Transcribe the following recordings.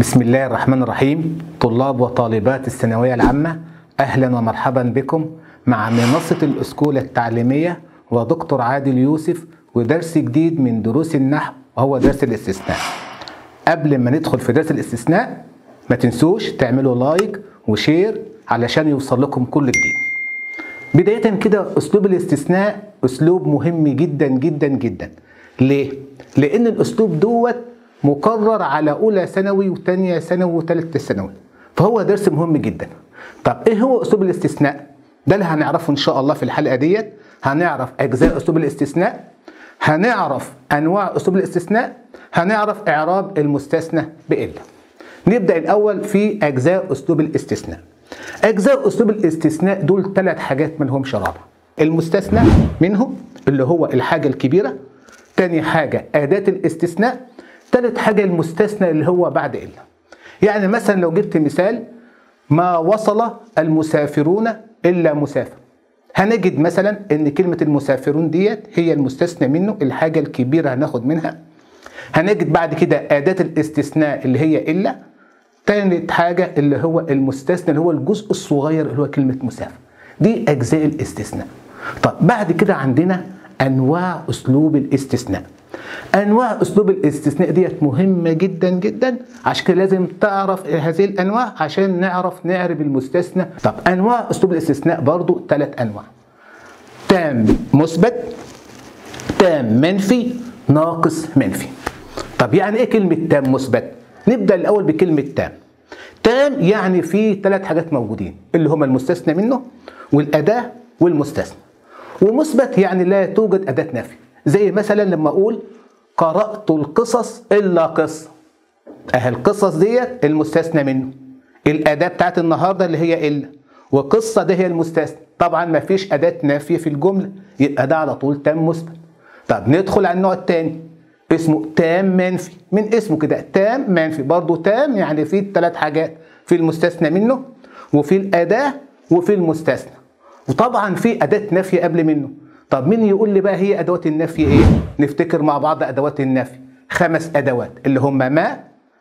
بسم الله الرحمن الرحيم. طلاب وطالبات الثانوية العامة، أهلا ومرحبا بكم مع منصة الأسكولة التعليمية ودكتور عادل يوسف ودرس جديد من دروس النحو وهو درس الاستثناء. قبل ما ندخل في درس الاستثناء ما تنسوش تعملوا لايك وشير علشان يوصل لكم كل جديد. بداية كده، أسلوب الاستثناء أسلوب مهم جدا جدا جدا. ليه؟ لأن الأسلوب دوت مقرر على أولى ثانوي وثانية ثانوي وثالثة ثانوي، فهو درس مهم جدا. طب إيه هو أسلوب الاستثناء؟ ده اللي هنعرفه إن شاء الله في الحلقة ديت. هنعرف أجزاء أسلوب الاستثناء، هنعرف أنواع أسلوب الاستثناء، هنعرف إعراب المستثنى بإلا. نبدأ الأول في أجزاء أسلوب الاستثناء. أجزاء أسلوب الاستثناء دول 3 حاجات مالهمش رابع. المستثنى منهم اللي هو الحاجة الكبيرة، تاني حاجة أداة الاستثناء، تالت حاجة المستثنى اللي هو بعد إلا. يعني مثلا لو جبت مثال: ما وصل المسافرون إلا مسافر، هنجد مثلا إن كلمة المسافرون ديت هي المستثنى منه، الحاجة الكبيرة هناخد منها. هنجد بعد كده أداة الاستثناء اللي هي إلا، تالت حاجة اللي هو المستثنى اللي هو الجزء الصغير اللي هو كلمة مسافر. دي أجزاء الاستثناء. طب بعد كده عندنا أنواع أسلوب الاستثناء. أنواع أسلوب الاستثناء ديت مهمة جدا جدا، عشان كده لازم تعرف هذه الأنواع عشان نعرف نعرب المستثنى. طب أنواع أسلوب الاستثناء برضو 3 أنواع: تام مثبت، تام منفي، ناقص منفي. طب يعني إيه كلمة تام مثبت؟ نبدأ الأول بكلمة تام. تام يعني فيه 3 حاجات موجودين اللي هما المستثنى منه والأداة والمستثنى. ومثبت يعني لا توجد أداة نفي، زي مثلا لما أقول قرأت القصص إلا قصة، القصص ديت المستثنى منه، الأداة بتاعت النهاردة اللي هي إلا، وقصة ده هي المستثنى. طبعا ما فيش أداة نفي في الجملة، يبقى ده على طول تام مثبت. طب ندخل على النوع الثاني اسمه تام منفي. من اسمه كده تام منفي، برضو تام يعني فيه 3 حاجات، في المستثنى منه وفي الأداة وفي المستثنى، وطبعا في أداة نفي قبل منه. طب مين يقول لي بقى هي أدوات النفي إيه؟ نفتكر مع بعض أدوات النفي. 5 أدوات اللي هم ما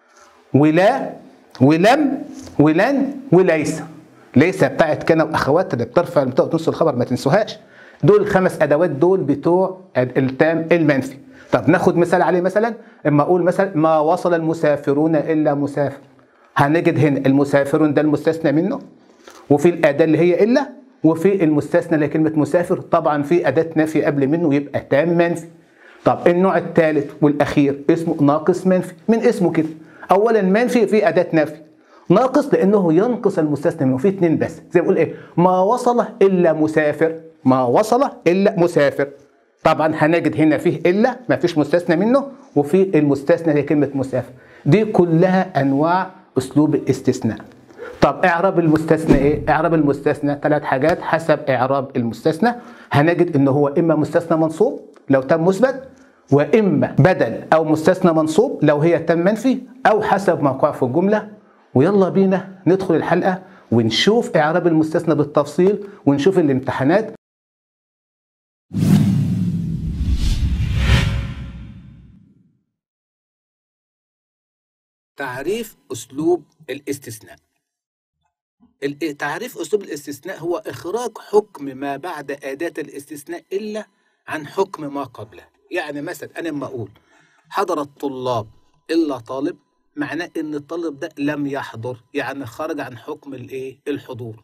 ولا ولم ولن وليس. ليس بتاعت كان وأخوات اللي بترفع نص الخبر، ما تنسوهاش. دول 5 أدوات دول بتوع التام المنفي. طب ناخد مثال عليه. مثلا اما أقول مثلا ما وصل المسافرون إلا مسافر، هنجد هنا المسافرون ده المستثنى منه، وفي الأداة اللي هي إلا، وفي المستثنى اللي هي كلمة مسافر طبعا في أداة نفي قبل منه يبقى تام منفي. طب النوع الثالث والأخير اسمه ناقص منفي. من اسمه كده، أولا منفي في أداة نفي، ناقص لأنه ينقص المستثنى منه، في 2 بس. زي ما بقول إيه؟ ما وصل إلا مسافر، ما وصل إلا مسافر. طبعا هنجد هنا فيه إلا، ما فيش مستثنى منه، وفي المستثنى هي كلمة مسافر. دي كلها أنواع أسلوب الاستثناء. طب اعراب المستثنى ايه؟ اعراب المستثنى 3 حاجات حسب اعراب المستثنى. هنجد ان هو اما مستثنى منصوب لو تم مثبت، واما بدل او مستثنى منصوب لو هي تم منفي، او حسب موقعه في الجمله. ويلا بينا ندخل الحلقه ونشوف اعراب المستثنى بالتفصيل ونشوف الامتحانات. تعريف اسلوب الاستثناء. تعريف أسلوب الاستثناء هو إخراج حكم ما بعد أداة الاستثناء إلا عن حكم ما قبله. يعني مثلا أنا لما أقول حضر الطلاب إلا طالب، معناه إن الطالب ده لم يحضر، يعني خرج عن حكم الحضور.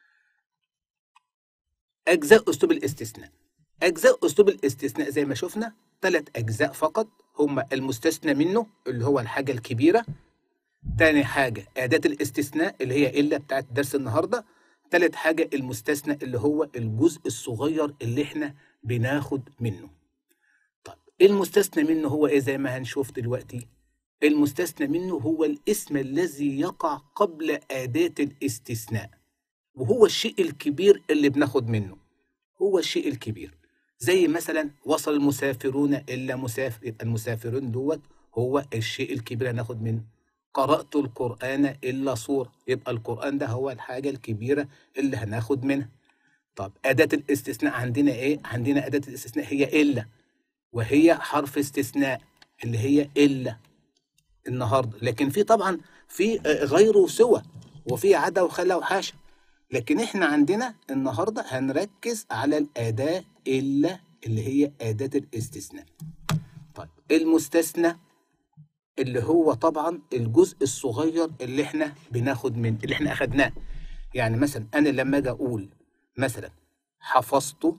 أجزاء أسلوب الاستثناء. أجزاء أسلوب الاستثناء زي ما شفنا 3 أجزاء فقط، هما المستثنى منه اللي هو الحاجة الكبيرة، تاني حاجة أداة الاستثناء اللي هي إلا بتاعت درس النهاردة، تالت حاجة المستثنى اللي هو الجزء الصغير اللي احنا بناخد منه. طب المستثنى منه هو إيه؟ زي ما هنشوف دلوقتي، المستثنى منه هو الاسم الذي يقع قبل أداة الاستثناء، وهو الشيء الكبير اللي بناخد منه، هو الشيء الكبير. زي مثلا وصل المسافرون إلا مسافر، يبقى المسافرون دوت هو الشيء الكبير هناخد منه. قرأت القرآن إلا سورة، يبقى القرآن ده هو الحاجة الكبيرة اللي هناخد منها. طب أداة الاستثناء عندنا إيه؟ عندنا أداة الاستثناء هي إلا، وهي حرف استثناء اللي هي إلا النهاردة. لكن في طبعا في غير سوى، وفي عدا وخلا وحاشا. لكن احنا عندنا النهارده هنركز على الأداة إلا اللي هي أداة الاستثناء. طيب المستثنى اللي هو طبعا الجزء الصغير اللي احنا بناخد من اللي احنا أخدناه. يعني مثلا أنا لما أجي أقول مثلا حفظت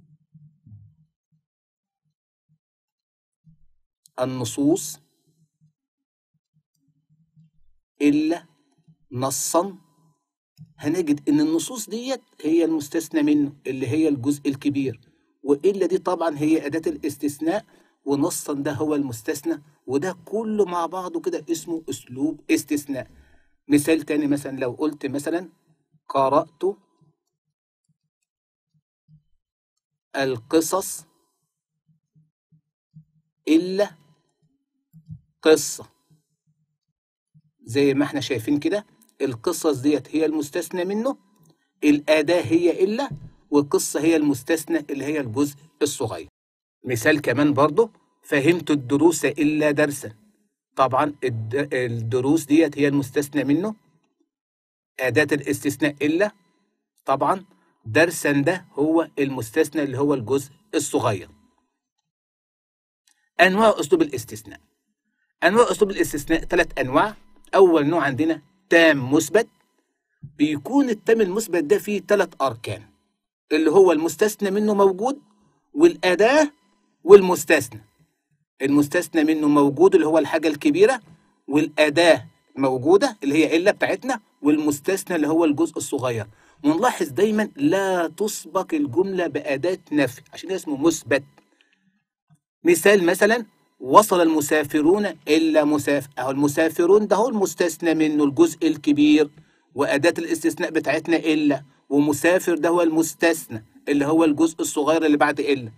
النصوص إلا نصا، هنجد إن النصوص ديت هي المستثنى منه اللي هي الجزء الكبير، وإلا دي طبعا هي أداة الاستثناء، ونصا ده هو المستثنى، وده كله مع بعضه كده اسمه أسلوب استثناء. مثال تاني، مثلا لو قلت مثلا قرأت القصص إلا قصة، زي ما احنا شايفين كده القصص ديت هي المستثنى منه، الأداة هي إلا، والقصة هي المستثنى اللي هي الجزء الصغير. مثال كمان برضه، فهمت الدروس إلا درسا، طبعا الدروس ديت هي المستثنى منه، أداة الاستثناء إلا، طبعا درسا ده هو المستثنى اللي هو الجزء الصغير. أنواع أسلوب الاستثناء. أنواع أسلوب الاستثناء 3 أنواع. أول نوع عندنا تام مثبت، بيكون التام المثبت ده فيه 3 أركان، اللي هو المستثنى منه موجود، والأداة، والمستثنى. المستثنى منه موجود اللي هو الحاجة الكبيرة، والأداة موجودة اللي هي إلا بتاعتنا، والمستثنى اللي هو الجزء الصغير. ونلاحظ دايما لا تسبق الجملة بأداة نفي عشان اسمه مثبت. مثال مثلا وصل المسافرون إلا مسافر، أهو المسافرون ده هو المستثنى منه الجزء الكبير، وأداة الاستثناء بتاعتنا إلا، ومسافر ده هو المستثنى اللي هو الجزء الصغير اللي بعد إلا.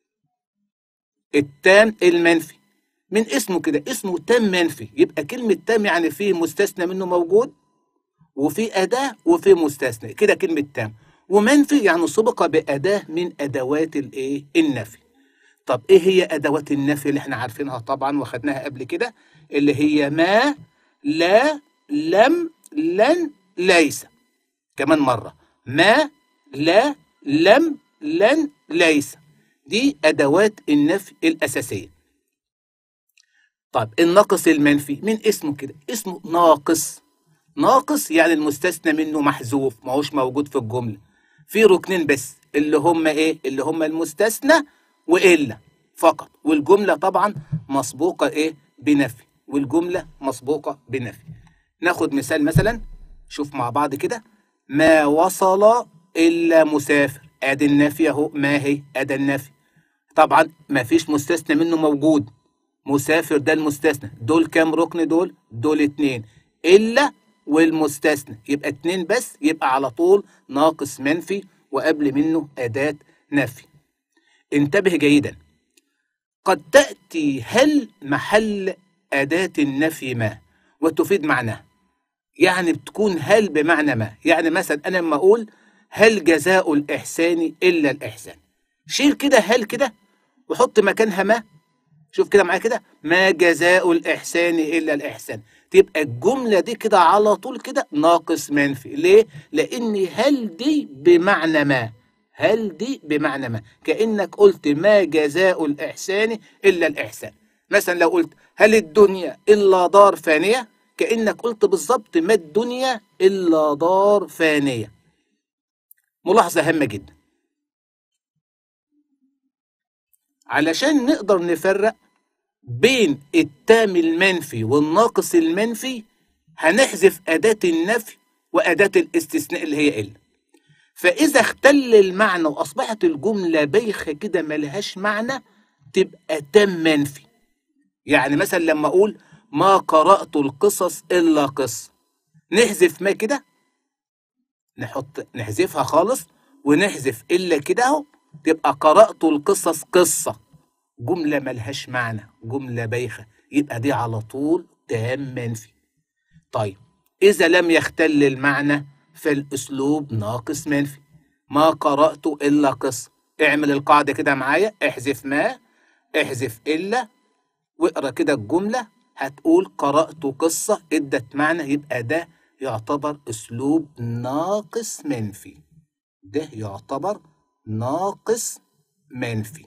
التام المنفي من اسمه كده، اسمه تام منفي، يبقى كلمة تام يعني فيه مستثنى منه موجود، وفي أداة، وفي مستثنى، كده كلمة تام. ومنفي يعني سبق بأداة من أدوات النفي. طب إيه هي أدوات النفي اللي احنا عارفينها طبعا وخدناها قبل كده؟ اللي هي ما، لا، لم، لن، ليس. كمان مرة، ما، لا، لم، لن، ليس، دي أدوات النفي الأساسية. طب الناقص المنفي من اسمه كده، اسمه ناقص. ناقص يعني المستثنى منه محذوف، ما هوش موجود في الجملة، في ركنين بس اللي هم ايه؟ اللي هم المستثنى وإلا فقط، والجملة طبعا مسبوقة ايه؟ بنفي، والجملة مسبوقة بنفي. ناخد مثال مثلا، شوف مع بعض كده، ما وصل إلا مسافر، ادي النفي اهو، ما هي ادي النفي، طبعا ما فيش مستثنى منه موجود، مسافر ده المستثنى، دول كام ركن؟ دول 2، إلا والمستثنى، يبقى 2 بس، يبقى على طول ناقص منفي، وقبل منه أداة نفي. انتبه جيدا، قد تأتي هل محل أداة النفي ما وتفيد معناه، يعني بتكون هل بمعنى ما. يعني مثلا أنا لما أقول هل جزاء الإحسان إلا الإحسان، شيل كده هل كده وحط مكانها ما، شوف كده معايا كده، ما جزاء الإحسان إلا الإحسان، تبقى الجملة دي كده على طول كده ناقص منفي. ليه؟ لأن هل دي بمعنى ما، هل دي بمعنى ما، كأنك قلت ما جزاء الإحسان إلا الإحسان. مثلا لو قلت هل الدنيا إلا دار فانية، كأنك قلت بالظبط ما الدنيا إلا دار فانية. ملاحظة هامة جدا، علشان نقدر نفرق بين التام المنفي والناقص المنفي، هنحذف أداة النفي وأداة الاستثناء اللي هي إلا. فإذا اختل المعنى وأصبحت الجملة بايخة كده ملهاش معنى، تبقى تام منفي. يعني مثلا لما أقول ما قرأت القصص إلا قصة، نحذف ما كده، نحذفها خالص، ونحذف إلا كده أهو، تبقى قرأت القصص قصة، جملة ملهاش معنى، جملة بايخة، يبقى دي على طول تام منفي. طيب إذا لم يختل المعنى فالأسلوب ناقص منفي. ما قرأت إلا قصة، اعمل القاعدة كده معايا، احذف ما، احذف إلا، واقرأ كده الجملة، هتقول قرأت قصة ادت معنى، يبقى ده يعتبر أسلوب ناقص منفي. ده يعتبر ناقص منفي.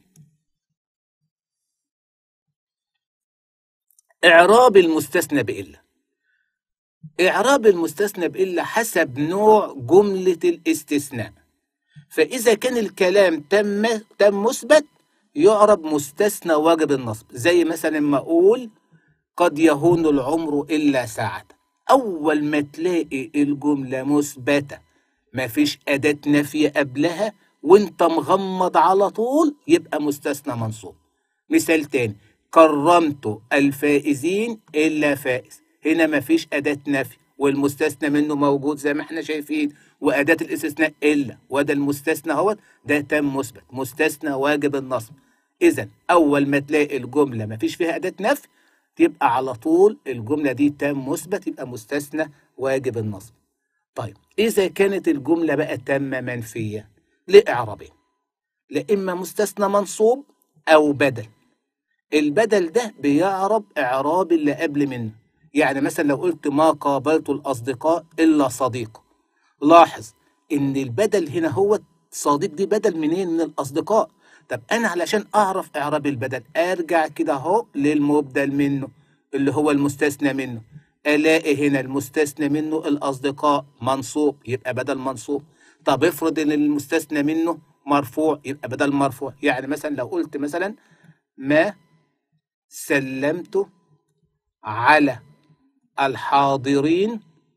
إعراب المستثنى بإلا. إعراب المستثنى بإلا حسب نوع جملة الاستثناء. فإذا كان الكلام تم مثبت يعرب مستثنى واجب النصب، زي مثلا ما أقول قد يهون العمر إلا ساعة. أول ما تلاقي الجملة مثبتة مفيش أداة نفي قبلها وانت مغمض على طول يبقى مستثنى منصوب. مثال تاني، كرمت الفائزين إلا فائز. هنا مفيش أداة نفي والمستثنى منه موجود زي ما احنا شايفين، وأداة الاستثناء إلا، وده المستثنى اهوت ده تم مثبت، مستثنى واجب النصب. إذا أول ما تلاقي الجملة مفيش فيها أداة نفي يبقى على طول الجملة دي تم مثبت، يبقى مستثنى واجب النصب. طيب إذا كانت الجملة بقى تم منفية لإعرابين، لا إما مستثنى منصوب أو بدل. البدل ده بيعرب إعراب اللي قبل منه. يعني مثلا لو قلت ما قابلت الأصدقاء إلا صديق، لاحظ إن البدل هنا هو صديق، دي بدل منين؟ من الأصدقاء. طب أنا علشان أعرف إعراب البدل أرجع كده أهو للمبدل منه اللي هو المستثنى منه، ألاقي هنا المستثنى منه الأصدقاء منصوب يبقى بدل منصوب. طب افرض إن المستثنى منه مرفوع يبقى بدل مرفوع. يعني مثلا لو قلت مثلا ما سلمت على الحاضرين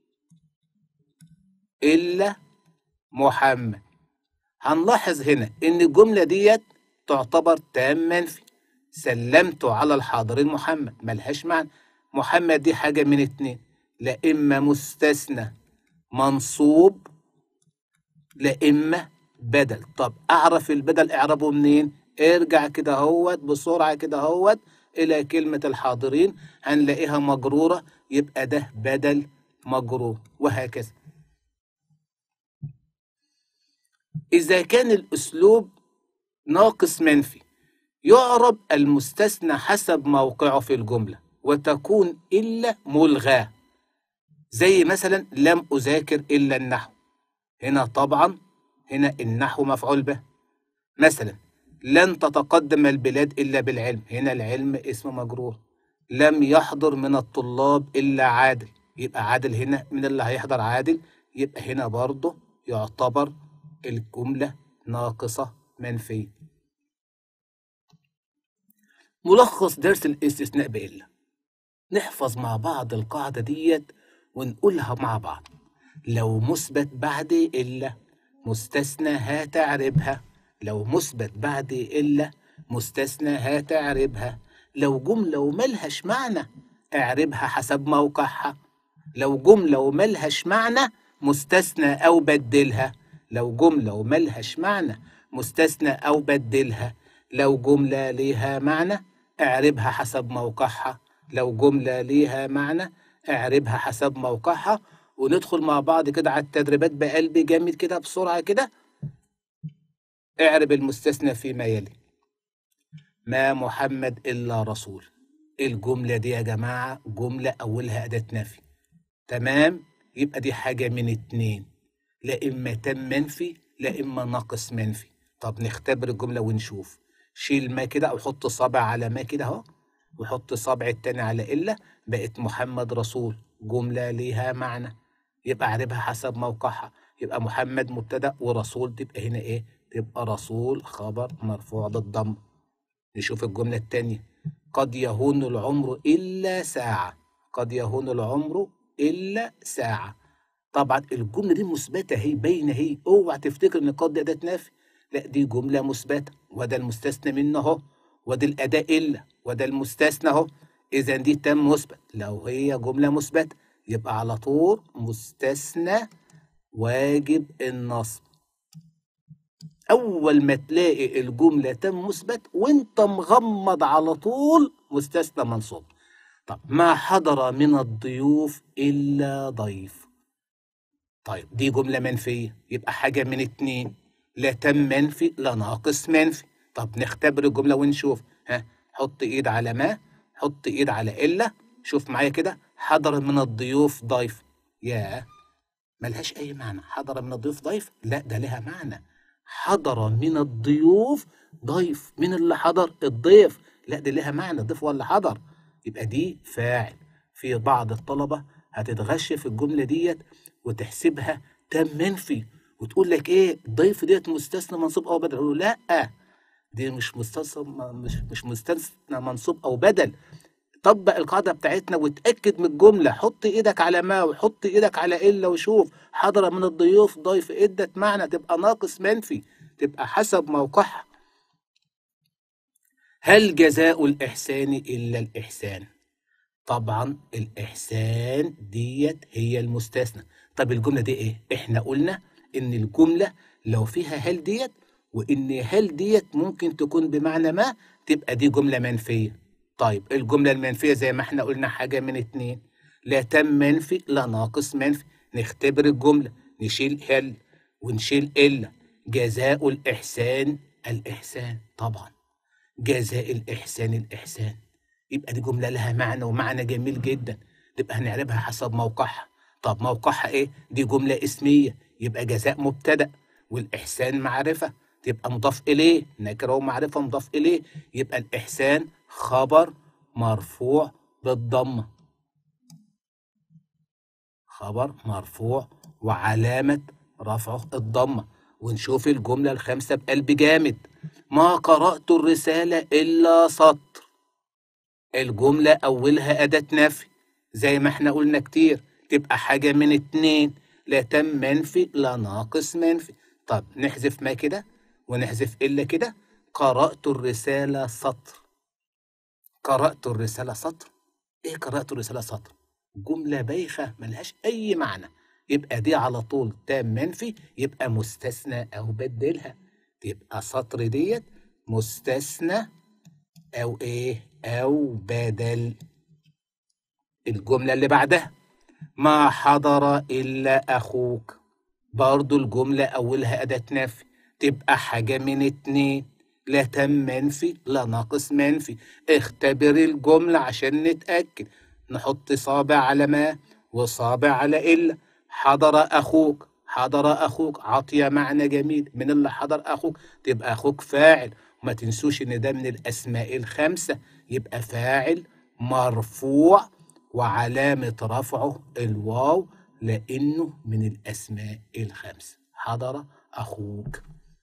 إلا محمد، هنلاحظ هنا إن الجملة ديت تعتبر تام منفي. سلمت على الحاضرين محمد ملهاش معنى. محمد دي حاجة من اتنين، لا إما مستثنى منصوب لا إما بدل. طب أعرف البدل إعرابه منين؟ ارجع كده هوت بسرعة كده هوت إلى كلمة الحاضرين هنلاقيها مجرورة، يبقى ده بدل مجرور، وهكذا. إذا كان الأسلوب ناقص منفي يعرب المستثنى حسب موقعه في الجملة وتكون إلا ملغاة. زي مثلا لم أذاكر إلا النحو، هنا طبعا هنا النحو مفعول به. مثلا لن تتقدم البلاد إلا بالعلم، هنا العلم اسم مجرور. لم يحضر من الطلاب إلا عادل، يبقى عادل هنا من اللي هيحضر عادل، يبقى هنا برضه يعتبر الجملة ناقصة منفية. ملخص درس الاستثناء بإلا، نحفظ مع بعض القاعدة ديت ونقولها مع بعض. لو مثبت بعد إلا مستثنى هتعربها، لو مثبت بعد إلا مستثنى هتعربها. لو جملة وملهاش معنى اعربها حسب موقعها. لو جملة وملهاش معنى مستثنى أو بدلها. لو جملة وملهاش معنى مستثنى أو بدلها. لو جملة ليها معنى اعربها حسب موقعها. لو جملة ليها معنى اعربها حسب موقعها. وندخل مع بعض كده على التدريبات بقلب جامد كده بسرعة كده. اعرب المستثنى فيما يلي. ما محمد إلا رسول. الجملة دي يا جماعة جملة أولها أداة نفي، تمام؟ يبقى دي حاجة من اتنين، لا إما تم منفي لا إما ناقص منفي. طب نختبر الجملة ونشوف. شيل ما كده أو حط صابع على ما كده أهو، وحط صابع التاني على إلا، بقت محمد رسول، جملة ليها معنى، يبقى أعربها حسب موقعها. يبقى محمد مبتدأ ورسول تبقى هنا إيه؟ تبقى رسول خبر مرفوع بالضم. نشوف الجملة التانية. قد يهون العمر إلا ساعة. قد يهون العمر إلا ساعة. طبعا الجملة دي مثبتة هي باينة هي، اوعى تفتكر ان قد أداة نفي، لا دي جملة مثبتة، وده المستثنى منه اهو، وده الأداة إلا، وده المستثنى اهو. إذا دي تم مثبت. لو هي جملة مثبتة يبقى على طول مستثنى واجب النصب. أول ما تلاقي الجملة تم مثبت وأنت مغمض على طول مستثنى منصوب. طب ما حضر من الضيوف إلا ضيف. طيب دي جملة منفية، يبقى حاجة من اتنين، لا تم منفي لا ناقص منفي. طب نختبر الجملة ونشوف. ها، حط إيد على ما، حط إيد على إلا، شوف معايا كده، حضر من الضيوف ضيف. ياه، ملهاش أي معنى. حضر من الضيوف ضيف؟ لا، ده لها معنى. حضر من الضيوف ضيف، مين اللي حضر؟ الضيف. لا، دي لها معنى، ضيف ولا حضر. يبقى دي فاعل. في بعض الطلبة هتتغش في الجملة ديت وتحسبها تام منفي، وتقول لك ايه، ضيف ديت مستثنى منصوب او بدل. اقول له لا، دي مش مستثنى، مش مستثنى منصوب او بدل. طبق القاعدة بتاعتنا وتأكد من الجملة. حط ايدك على ما وحط ايدك على الا وشوف. حضر من الضيوف ضيف ادت معنى، تبقى ناقص منفي، تبقى حسب موقعها. هل جزاء الإحسان إلا الإحسان؟ طبعا الإحسان ديت هي المستثنى. طب الجملة دي ايه؟ احنا قلنا ان الجملة لو فيها هل ديت، وان هل ديت ممكن تكون بمعنى ما، تبقى دي جملة منفية. طيب الجملة المنفية زي ما احنا قلنا حاجة من اتنين، لا تم منفي لا ناقص منفي. نختبر الجملة، نشيل هل ونشيل إلا. جزاء الإحسان الإحسان، طبعا جزاء الإحسان الإحسان. يبقى دي جملة لها معنى، ومعنى جميل جدا. تبقى هنعربها حسب موقعها. طب موقعها ايه؟ دي جملة اسمية، يبقى جزاء مبتدأ والإحسان معرفة، تبقى مضاف إليه، نكرة ومعرفة مضاف إليه. يبقى الإحسان خبر مرفوع بالضمة، خبر مرفوع وعلامة رفعه الضمة. ونشوف الجملة الخامسة بقلب جامد. ما قرأت الرسالة إلا سطر. الجملة أولها أداة نفي زي ما احنا قلنا كتير، تبقى حاجة من اتنين، لا تم منفي لا ناقص منفي. طب نحذف ما كده ونحذف إلا كده. قرأت الرسالة سطر. قرأت الرسالة سطر؟ إيه قرأت الرسالة سطر؟ جملة بايخة ملهاش أي معنى. يبقى دي على طول تام منفي، يبقى مستثنى أو بدلها. تبقى سطر ديت مستثنى أو إيه؟ أو بدل. الجملة اللي بعدها، ما حضر إلا أخوك. برضو الجملة أولها أداة نفي، تبقى حاجة من اتنين، لا تم منفي لا ناقص منفي. اختبر الجملة عشان نتأكد. نحط صابع على ما وصابع على إلا. حضر أخوك، حضر أخوك عطية معنى جميل. من اللي حضر أخوك؟ تبقى أخوك فاعل، وما تنسوش إن ده من الأسماء الخمسة، يبقى فاعل مرفوع وعلامة رفعه الواو لأنه من الأسماء الخمسة. حضر أخوك.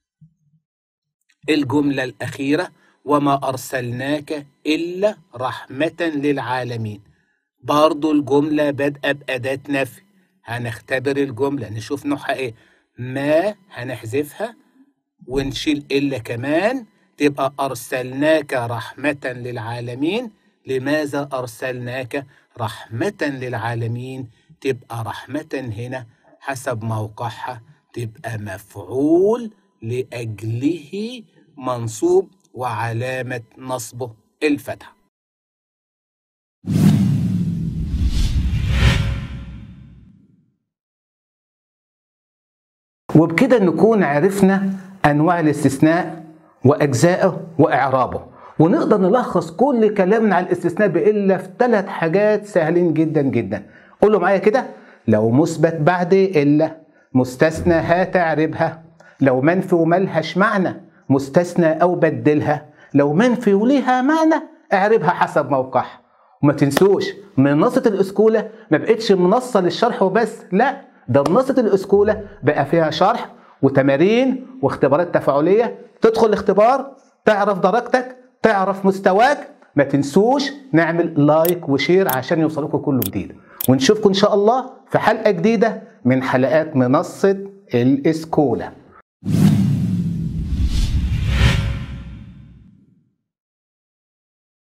الجملة الأخيرة، وما أرسلناك إلا رحمة للعالمين. برضو الجملة بادئة بأداة نفي. هنختبر الجملة نشوف نوعها إيه. ما هنحذفها ونشيل إلا كمان، تبقى أرسلناك رحمة للعالمين. لماذا أرسلناك رحمة للعالمين؟ تبقى رحمة هنا حسب موقعها تبقى مفعول لأجله منصوب وعلامة نصبه الفتحة. وبكده نكون عرفنا أنواع الاستثناء وأجزائه وإعرابه، ونقدر نلخص كل كلامنا على الاستثناء بإلا في 3 حاجات سهلين جدا جدا. قولوا معايا كده. لو مثبت بعد إلا مستثنى هتعربها. لو منفي وملهاش معنى مستثنى أو بدلها. لو منفي وليها معنى اعربها حسب موقعها. وما تنسوش منصة الأسكولة ما بقتش منصة للشرح وبس، لا، ده منصة الأسكولة بقى فيها شرح وتمارين واختبارات تفاعلية. تدخل الاختبار تعرف درجتك، تعرف مستواك. ما تنسوش نعمل لايك وشير عشان يوصلكم كل جديد، ونشوفكم إن شاء الله في حلقة جديدة من حلقات منصة الأسكولة.